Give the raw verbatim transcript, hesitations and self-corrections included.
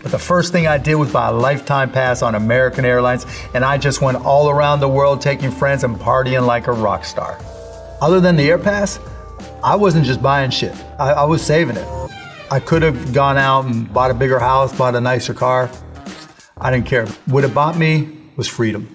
But the first thing I did was buy a lifetime pass on American Airlines, and I just went all around the world taking friends and partying like a rock star. Other than the Air Pass, I wasn't just buying shit. I, I was saving it. I could have gone out and bought a bigger house, bought a nicer car. I didn't care. What it bought me was freedom.